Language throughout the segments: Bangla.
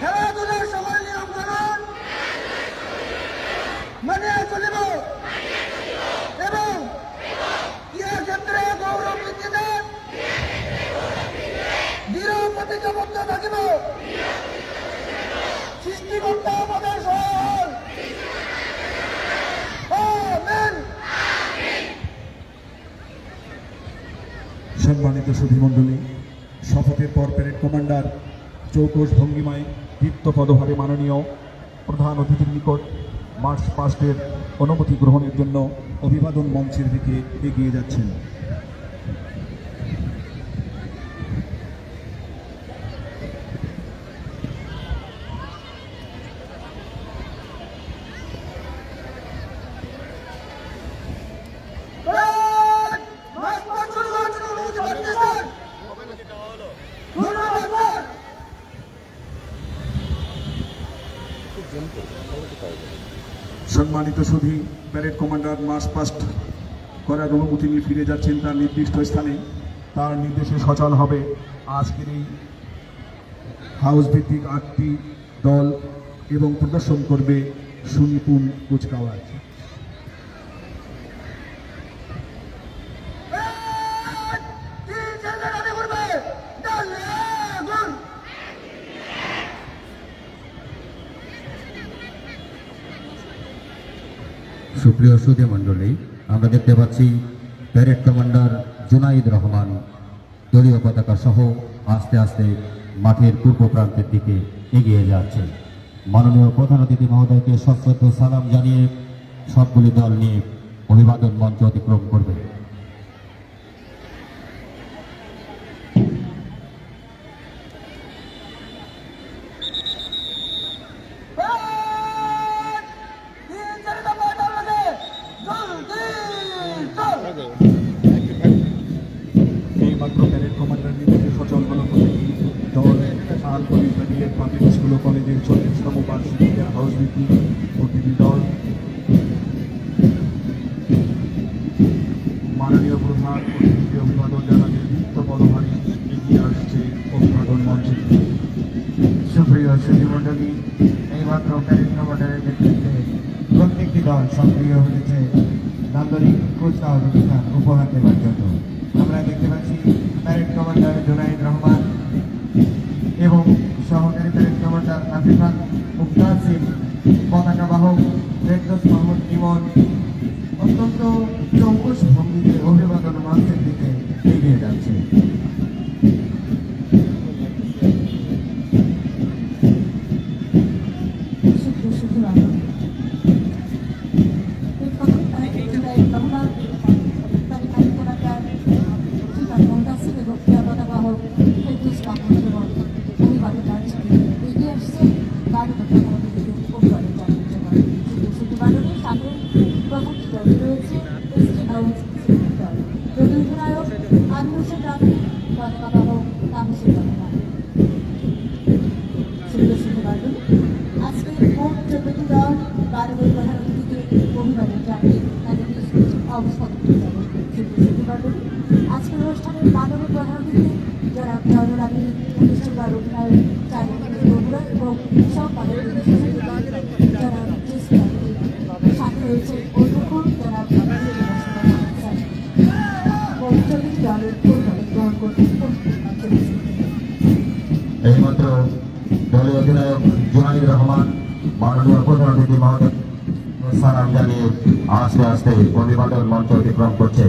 খেলাধুলার সকল নিয়ম কানুন মানিয়া চলিব এবং ক্রীড়া ক্ষেত্রে গৌরব বৃদ্ধিতে দৃঢ় প্রতিজ্ঞাবদ্ধ থাকিব। সৃষ্টিকর্তা আমাদের সহায় আমেন। সম্মানিত সুধীমণ্ডলী, শপথের পর প্যারেড কমান্ডার চৌকস ভঙ্গিমায় দীপ্ত পদভারে মাননীয় প্রধান অতিথির নিকট মার্চ পাস্টের অনুমতি গ্রহণের জন্য অভিবাদন মঞ্চের দিকে এগিয়ে যাচ্ছেন। সম্মানিত সুধী, প্যারেড কমান্ডার মার্চ পাস্ট করার অনুমতি নিয়ে ফিরে যাচ্ছেন তার নির্দিষ্ট স্থানে। তার নির্দেশে সচল হবে আজকের এই হাউস ভিত্তিক 8টি দল এবং প্রদর্শন করবে সুনিপুণ কুচকাওয়াজ। সুপ্রিয় সুধী মণ্ডলী, আমরা দেখতে পাচ্ছি প্যারেড কমান্ডার জুনাইদ রহমান দলীয় পতাকা সহ আস্তে আস্তে মাঠের পূর্ব প্রান্তের দিকে এগিয়ে যাচ্ছে। মাননীয় প্রধান অতিথি মহোদয়কে সশ্রদ্ধ সালাম জানিয়ে সবগুলি দল নিয়ে অভিবাদন মঞ্চ অতিক্রম করবে। এইমাত্র প্যারেড কমান্ডার নির্দেশে সচল হল প্রতিটি দল আর পুলিশ ব্যাটালিয়ন পাবলিক স্কুল ও কলেজের 40তম বার্ষিকী হাউস ভিত্তিক প্রতিটি দল মাননীয় প্রধান অতিথিকে অভিবাদন জানাতে দীপ্ত পদভারে এগিয়ে আসছে অভিবাদন মঞ্চে। সুপ্রিয় সুধীমণ্ডলী, এইমাত্র প্যারেড কমান্ডারের নেতৃত্বে প্রত্যেকটি দল সক্রিয় হয়েছে নান্দনিক কুচকাওয়াজ অনুষ্ঠান উপহার দেওয়ার জন্য। আমরা দেখতে পাচ্ছি প্যারেড কমান্ডার জুনাইদ রহমান এবং সহকারী প্যারেড কমান্ডার আফিফান মুক্তার সিং, পতাকা বাহক ফেরদৌস মোহাম্মদ ইমন অত্যন্ত চৌকস ভঙ্গিতে অভিবাদন মঞ্চের দিকে এগিয়ে যাচ্ছে। আজকের অনুষ্ঠানের মাননীয় প্রধান অতিথি যারা জনরানী প্রতিষ্ঠানবার অধিনায়ক বগুড়া এবং সব যারা সাথে রয়েছে অধ্যক্ষ যারা গ্রহণ করতে এইমাত্র দলীয় অধিনায়ক জুনাইদ রহমান মাননীয় প্রধান অতিথি মহোদয় সালাম জানিয়ে আস্তে আস্তে অভিবাদন মঞ্চ অতিক্রম করছে।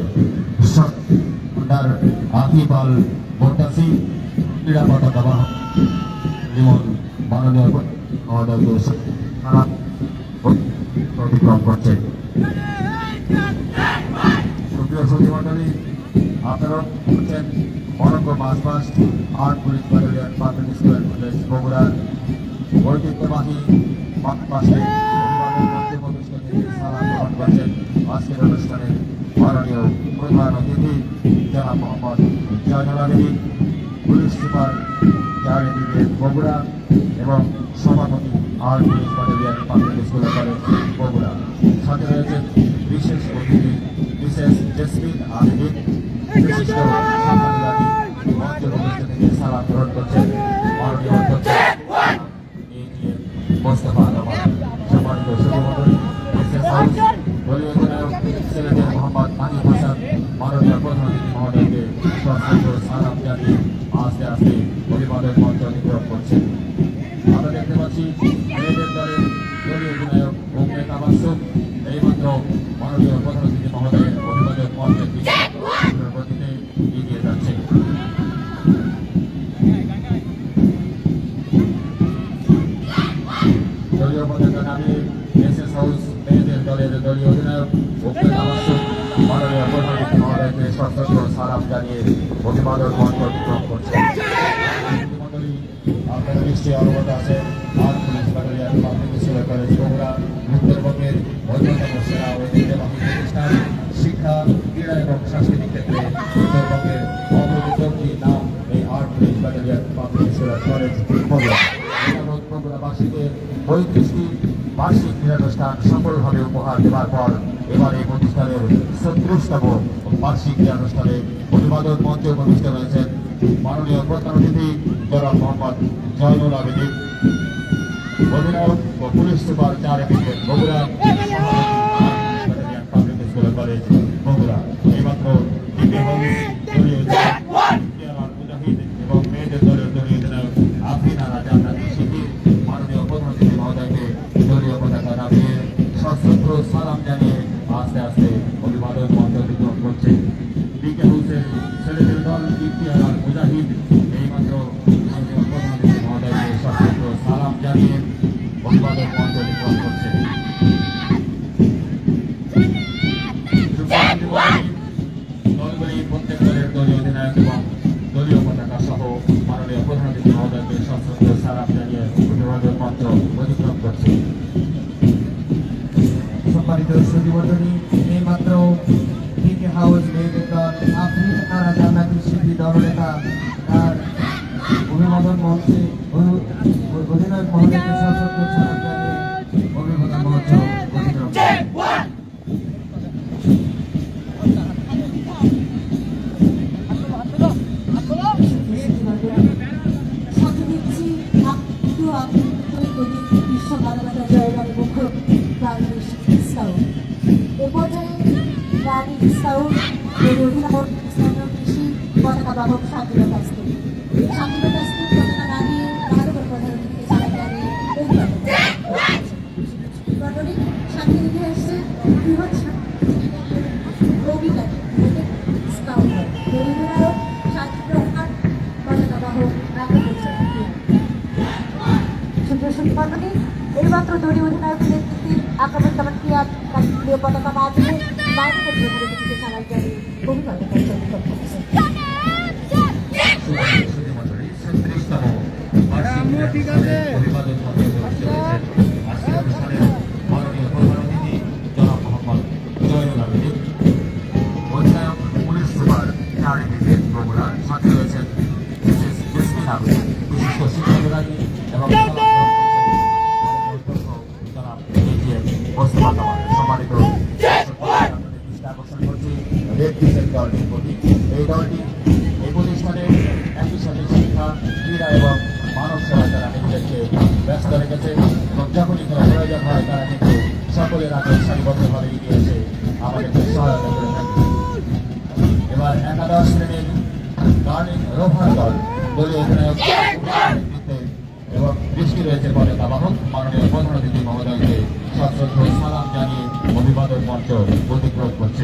আফিফ আল মোর্তাসি ক্রীড়া পতাকা বাহক লিমন মাননীয় মহোদয়কে অতিক্রম করছে। সুপ্রিয় সুধীমণ্ডলী, আপনারা হচ্ছেন অনঙ্গ march past armed police battalion public school and college বগুড়ার ঐতিহ্যবাহী মার্চ পাস্টে সালাম গ্রহণ করছেন আজকের অনুষ্ঠানে মাননীয় প্রধান অতিথি জনাব মোহাম্মদ জয়নুল আবেদিন, পুলিশ সুপার জাহাঙ্গীর বগুড়া এবং সভাপতি armed police battalion public school college Bogura. সাথে রয়েছেন বিশেষ অতিথি মিসেস জেসমিন আবেদিন, বিশিষ্ট সাংবাদিক মঞ্চের উপস্থিত থেকে সালাম গ্রহণ করছেন মাননীয় অধ্যক্ষ আমরা দেখতে পাচ্ছি মেয়েদের দলের দলীয় অধিনায়ক অগ্নেতা বাসুক এইমাত্র মাননীয় প্রধান অতিথি মহোদয়ের অভিবাদন মঞ্চের দিকে গতিতে এগিয়ে যাচ্ছে। দলীয় পতাকা নামিয়ে এসএস হাউস মেয়েদের দলের দলীয় অধিনায়ক অগ্নেতা বাসুক মাননীয় প্রধান অতিথি মহোদয়কে সশস্ত্র সালাম জানিয়ে অভিবাদন মঞ্চ অতিক্রম করছে। আপনারা নিশ্চয়ই অবগত আছেন armed police battalion public school college Bogura উত্তরবঙ্গের অন্যতম সেরা ঐতিহ্যবাহী প্রতিষ্ঠান। শিক্ষা, ক্রীড়া এবং সাংস্কৃতিক ক্ষেত্রে উত্তরবঙ্গের অগ্রগতি নাম এই armed police battalion public school college Bogura. বগুড়াবাসীদের 35টি বার্ষিক ক্রীড়ানুষ্ঠান সফলভাবে উপহার দেওয়ার পর এবার এই প্রতিষ্ঠানের 36তম বার্ষিক ক্রীড়ানুষ্ঠানে অভিবাদন মঞ্চে উপস্থিত হয়েছেন মাননীয় প্রধান অতিথি জনাব মোহাম্মদ জয়নুল আবেদিন, অধিনায়ক ও police super 4 brigade Bogura, public school college Bogura. এইমাত্র এবং মেয়েদের দলের দলীয় অধিনায়ক আফরিনা রাজা শিবির মাননীয় প্রধান অতিথি মহোদয়কে দলীয় পতাকা নামিয়ে সশস্ত্র সালাম জানিয়ে আস্তে আস্তে অভিবাদন মঞ্চ অতিক্রম করছে। ডিকে হাউসের ছেলেদের দল ইফতিয়ার আল মুজাহিদ এইমাত্র প্রধান অতিথি মহোদয়কে সশস্ত্র সালাম জানিয়ে অভিবাদন মঞ্চ অতিক্রম করছে। দলগুলি প্রত্যেক দলের দলীয় অধিনায়ক এবং দলীয় পতাকা সহ মাননীয় প্রধান অতিথি মহোদয়কে সশস্ত্র সালাম জানিয়ে অভিবাদন মঞ্চ অতিক্রম করছে। সম্মানিত সুধীমণ্ডলী, এইমাত্র ডিকে হাউস মেয়েদের দল আফরিনা রাজা শিবির দলনেতা তার অভিবাদন মঞ্চে অধিনায়ক মহোদয়কে সশস্ত্র সালাম জানিয়ে অভিবাদন মঞ্চ অতিক্রম করছে। বিশ্ব মানবতা জয়গানের মুখ্য প্রাণী স্কাউট এ পর্যায়ে প্রাণী স্কাউট অধিনায়ক স্থানীয় কৃষি পতাকা বাহক শান্তির কাছ থেকে পতাকা নামিয়ে ভারতের প্রধান অতিথিকে সালাম জানিয়ে মন্ডলী সামনে এগিয়ে আসছে বৃহৎ অভিযান স্কাউট অধিনায়ক শান্তিপ্রধান পতাকা বাহক মন্ডলী এইমাত্র দলীয় অধিনায়কের নেতৃত্বে আক্রমণ ক্রিয়া পতাকা নামিয়ে ভারতের প্রধান অতিথিকে সালাম জানিয়ে অভিবাদন অতিক্রম করছে। মাননীয় প্রধান অতিথি জনাব মোহাম্মদ জয়নুল আবেদিন, অধিনায়ক পুলিশ সুপার 4 ব্রিগেড বগুড়া, সাথে রয়েছেন বিশিষ্ট শিক্ষাবিভাগী এবং সম্মানিত আকর্ষণ করছি রেড ক্রিসেন্ট দলটির প্রতি। এই দলটি এই প্রতিষ্ঠানে একই সাথে শিক্ষা, ক্রীড়া এবং মানব সেবায় তারা নিজেদেরকে ব্যস্ত রেখেছে এবং যখনই কোনো প্রয়োজন হয় তারা কিন্তু সকলের আগে সারিবদ্ধভাবে এগিয়ে এসে আমাদেরকে সহায়তা করে থাকে। এবার একাদশ শ্রেণীর গার্লিং রোভার দল দলীয় অধিনায়ক নেতৃত্বে এবং দৃষ্টি রয়েছে পতাকা বাহক মাননীয় প্রধান অতিথি মহোদয়কে সশ্রদ্ধ সালাম জানিয়ে অভিবাদন মঞ্চ অতিক্রম করছে।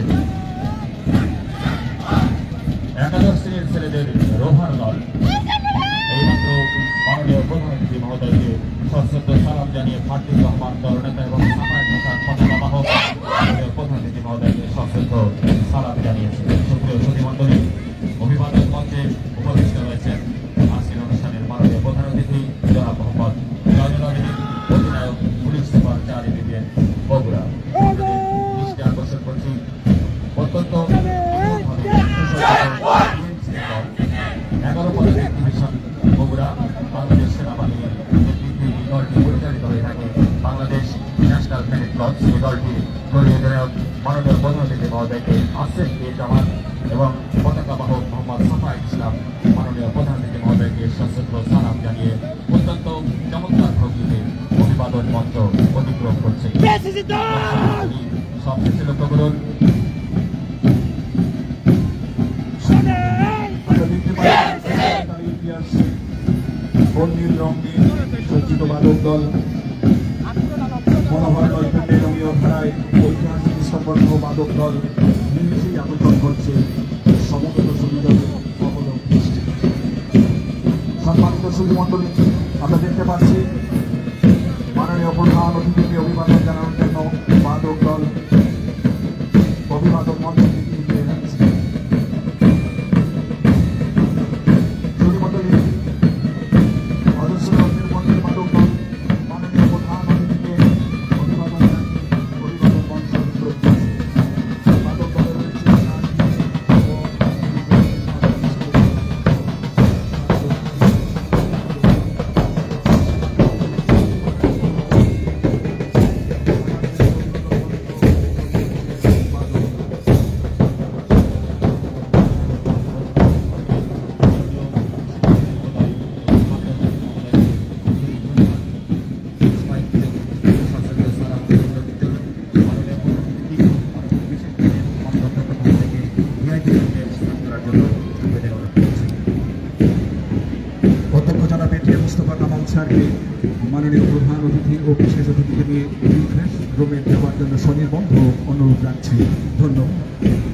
একাদশ শ্রেণীর ছেলেদের রোভার দল এইমাত্র মাননীয় প্রধান অতিথি মহোদয়কে সশ্রদ্ধ সালাম জানিয়ে ফারদিন রহমান দলনেতা এবং সাফায়েত হাসান পতাকা বাহক মাননীয় প্রধান অতিথি মহোদয়কে সশ্রদ্ধ সালাম জানিয়েছে। সুপ্রিয় সুধীমণ্ডলী, অভিবাদন মঞ্চে উপবিষ্ট রয়েছেন আজকের অনুষ্ঠানের মাননীয় প্রধান অতিথি জনাব মোহাম্মদ জয়নুল আবেদিন, অধিনায়ক পুলিশ সুপার 4 ব্রিগেড বগুড়া। দৃষ্টি আকর্ষণ করছি অত্যন্ত 11 পদকের ডিভিশন বগুড়া বাংলাদেশ সেনাবাহিনীর নেতৃত্বে এই দলটি পরিচালিত হয়ে থাকে বাংলাদেশ ন্যাশনাল ক্যাডেট ক্লাব। এই দলটি দলীয় অধিনায়ক মাননীয় প্রধান অতিথি মহোদয়কে আসেফ জামান এবং পতাকা বাহক মোহাম্মদ সাফায়েত ইসলাম মাননীয় প্রধান অতিথি মহোদয়কে সশস্ত্র সালাম জানিয়ে অত্যন্ত চমৎকার ভঙ্গিতে অভিবাদন মঞ্চ অতিক্রম করছে। সবশেষে লক্ষ্য করুন বন্দির রঙে সজ্জিত মাদক দল মনোহর নৈপুণ্যে রঙীয় ধারায় ঐতিহাসিক সম্পন্ন মাদক দল নিমিশেই আকর্ষণ করছে সমবেত সুবিধাদের অবলম্বন। সম্মানিত সুধীমণ্ডলী, আমরা দেখতে পাচ্ছি মাননীয় প্রধান অতিথিকে অভিবাদন জানানোর জন্য মাদক দল অভিবাদন মঞ্চে এগিয়ে যাচ্ছে। সুধীমণ্ডলী, অজস্র রঙের মঞ্চের মাদক দল মাননীয় প্রধান অতিথিকে অভিবাদন জানিয়ে অভিবাদন মঞ্চ মাদক দলের রয়েছে অধ্যক্ষ জনাব মুস্তফা কামাল স্যারকে মাননীয় প্রধান অতিথি ও বিশেষ অতিথিকে নিয়ে রিফ্রেশ রুমে যাওয়ার জন্য স্বনির্বন্ধ অনুরোধ রাখছি। ধন্যবাদ।